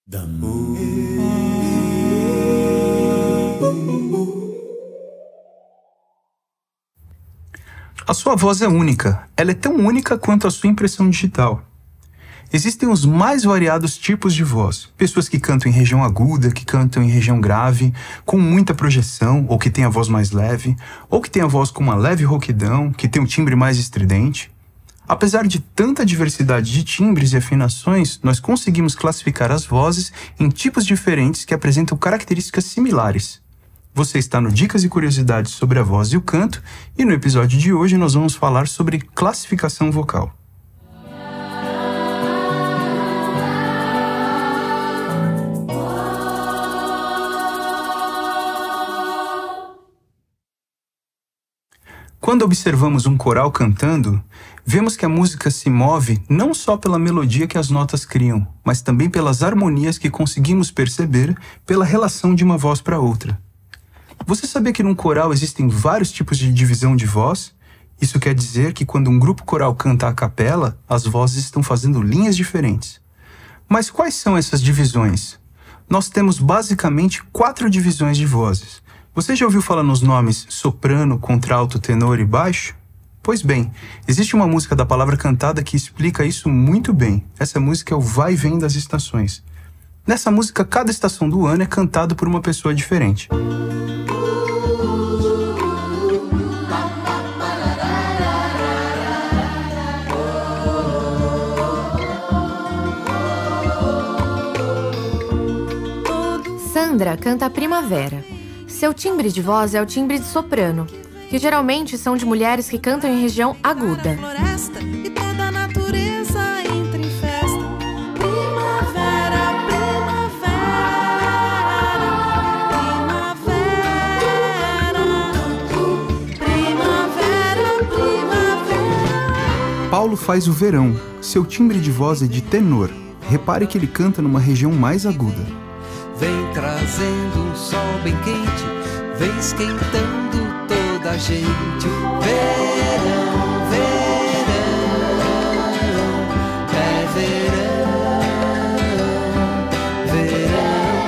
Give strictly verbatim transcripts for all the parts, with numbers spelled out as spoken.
A sua voz é única. Ela é tão única quanto a sua impressão digital. Existem os mais variados tipos de voz. Pessoas que cantam em região aguda, que cantam em região grave, com muita projeção, ou que têm a voz mais leve, ou que têm a voz com uma leve rouquidão, que tem um timbre mais estridente. Apesar de tanta diversidade de timbres e afinações, nós conseguimos classificar as vozes em tipos diferentes que apresentam características similares. Você está no Dicas e Curiosidades sobre a Voz e o Canto, e no episódio de hoje nós vamos falar sobre classificação vocal. Quando observamos um coral cantando, vemos que a música se move não só pela melodia que as notas criam, mas também pelas harmonias que conseguimos perceber pela relação de uma voz para outra. Você sabia que num coral existem vários tipos de divisão de voz? Isso quer dizer que quando um grupo coral canta a capela, as vozes estão fazendo linhas diferentes. Mas quais são essas divisões? Nós temos basicamente quatro divisões de vozes. Você já ouviu falar nos nomes soprano, contralto, tenor e baixo? Pois bem, existe uma música da Palavra Cantada que explica isso muito bem. Essa música é o Vai e Vem das Estações. Nessa música, cada estação do ano é cantado por uma pessoa diferente. Sandra canta a primavera. Seu timbre de voz é o timbre de soprano, que geralmente são de mulheres que cantam em região aguda. Floresta, e toda a natureza entra em festa. Primavera, primavera, primavera, primavera, primavera. Paulo faz o verão. Seu timbre de voz é de tenor. Repare que ele canta numa região mais aguda. Vem trazendo um sol bem quente, vem esquentando toda a gente. Verão, verão, é verão, verão,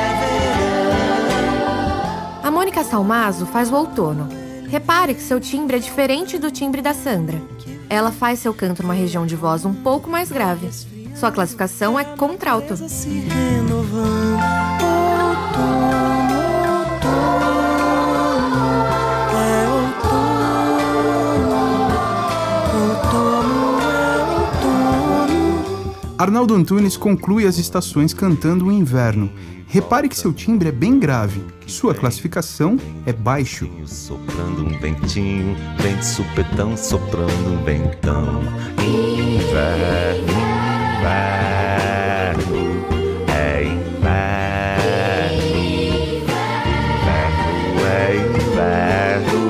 é verão. A Mônica Salmazo faz o outono. Repare que seu timbre é diferente do timbre da Sandra. Ela faz seu canto numa região de voz um pouco mais grave. Sua classificação é contralto. Se renovando, outono, outono, é outono, outono, é outono. Arnaldo Antunes conclui as estações cantando o inverno. Repare que seu timbre é bem grave. Sua classificação é baixo. Soprando um ventinho, vem de supetão, soprando um ventão. Inverno, inverno, é inverno, inverno é inverno.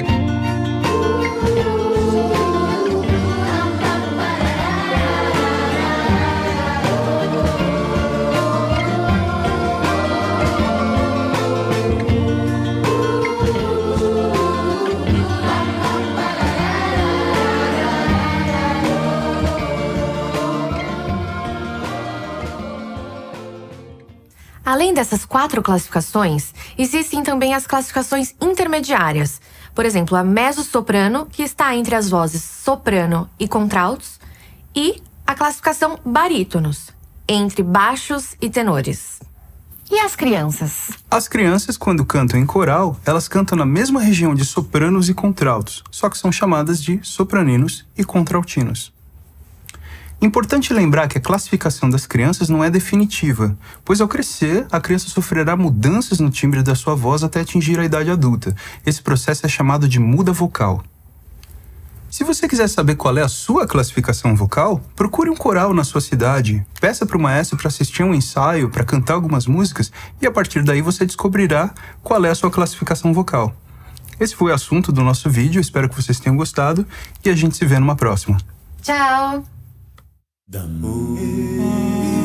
Além dessas quatro classificações, existem também as classificações intermediárias. Por exemplo, a mezzo-soprano, que está entre as vozes soprano e contraltos, e a classificação barítonos, entre baixos e tenores. E as crianças? As crianças, quando cantam em coral, elas cantam na mesma região de sopranos e contraltos, só que são chamadas de sopraninos e contraltinos. Importante lembrar que a classificação das crianças não é definitiva, pois ao crescer, a criança sofrerá mudanças no timbre da sua voz até atingir a idade adulta. Esse processo é chamado de muda vocal. Se você quiser saber qual é a sua classificação vocal, procure um coral na sua cidade, peça para o maestro para assistir um ensaio, para cantar algumas músicas, e a partir daí você descobrirá qual é a sua classificação vocal. Esse foi o assunto do nosso vídeo, espero que vocês tenham gostado, e a gente se vê numa próxima. Tchau! Ooh.